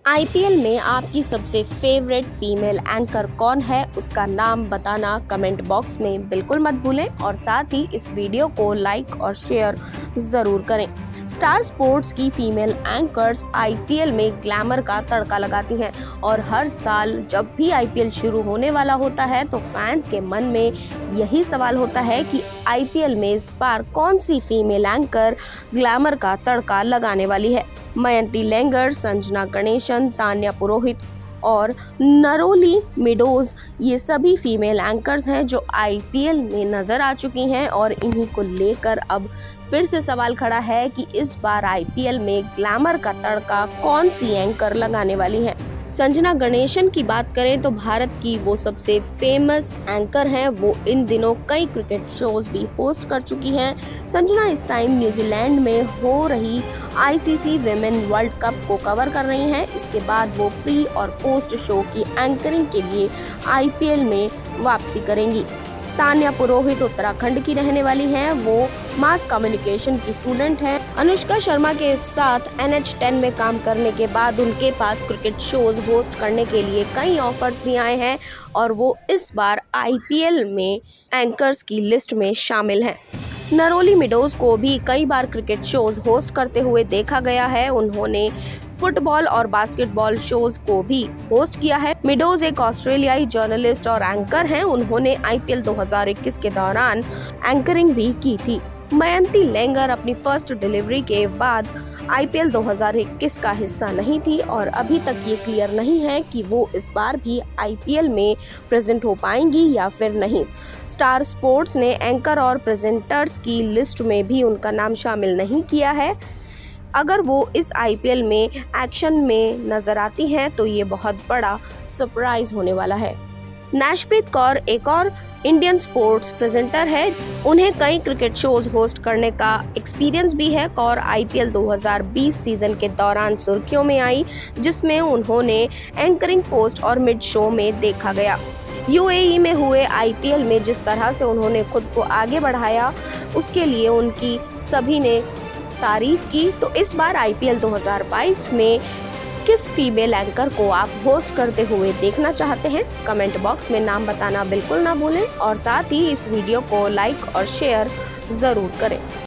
IPL में आपकी सबसे फेवरेट फीमेल एंकर कौन है, उसका नाम बताना कमेंट बॉक्स में बिल्कुल मत भूलें और साथ ही इस वीडियो को लाइक और शेयर जरूर करें। स्टार स्पोर्ट्स की फीमेल एंकर्स आईपीएल में ग्लैमर का तड़का लगाती हैं और हर साल जब भी आईपीएल शुरू होने वाला होता है तो फैंस के मन में यही सवाल होता है कि आईपीएल में इस बार कौन सी फीमेल एंकर ग्लैमर का तड़का लगाने वाली है। मयंती लेंगर, संजना गणेशन, तान्या पुरोहित और नरोली मिडोज ये सभी फीमेल एंकर्स हैं जो आईपीएल में नजर आ चुकी हैं और इन्हीं को लेकर अब फिर से सवाल खड़ा है कि इस बार आईपीएल में ग्लैमर का तड़का कौन सी एंकर लगाने वाली है। संजना गणेशन की बात करें तो भारत की वो सबसे फेमस एंकर हैं। वो इन दिनों कई क्रिकेट शोज भी होस्ट कर चुकी हैं। संजना इस टाइम न्यूजीलैंड में हो रही आईसीसी विमेन वर्ल्ड कप को कवर कर रही हैं। इसके बाद वो प्री और पोस्ट शो की एंकरिंग के लिए आईपीएल में वापसी करेंगी। तान्या पुरोहित उत्तराखंड की रहने वाली हैं। वो मास कम्युनिकेशन की स्टूडेंट हैं। अनुष्का शर्मा के साथ NH10 में काम करने के बाद उनके पास क्रिकेट शोज होस्ट करने के लिए कई ऑफर्स भी आए हैं और वो इस बार आईपीएल में एंकर्स की लिस्ट में शामिल हैं। नरोली मिडोज को भी कई बार क्रिकेट शोज होस्ट करते हुए देखा गया है। उन्होंने फुटबॉल और बास्केटबॉल शोज को भी होस्ट किया है। मिडोज एक ऑस्ट्रेलियाई जर्नलिस्ट और एंकर हैं। उन्होंने आईपीएल 2021 के दौरान एंकरिंग भी की थी। मयंती लेंगर अपनी फर्स्ट डिलीवरी के बाद आईपीएल 2021 का हिस्सा नहीं थी और अभी तक ये क्लियर नहीं है कि वो इस बार भी आईपीएल में प्रेजेंट हो पाएंगी या फिर नहीं। स्टार स्पोर्ट्स ने एंकर और प्रेजेंटर्स की लिस्ट में भी उनका नाम शामिल नहीं किया है। अगर वो इस आईपीएल में एक्शन में नजर आती हैं तो ये बहुत बड़ा सरप्राइज होने वाला है। नैशप्रीत कौर एक और इंडियन स्पोर्ट्स प्रेजेंटर है। उन्हें कई क्रिकेट शोज होस्ट करने का एक्सपीरियंस भी है। कौर आईपीएल 2020 सीजन के दौरान सुर्खियों में आई, जिसमें उन्होंने एंकरिंग पोस्ट और मिड शो में देखा गया। यूएई में हुए आईपीएल में जिस तरह से उन्होंने खुद को आगे बढ़ाया उसके लिए उनकी सभी ने तारीफ की। तो इस बार आईपीएल 2022 में किस फीमेल एंकर को आप होस्ट करते हुए देखना चाहते हैं, कमेंट बॉक्स में नाम बताना बिल्कुल ना भूलें और साथ ही इस वीडियो को लाइक और शेयर जरूर करें।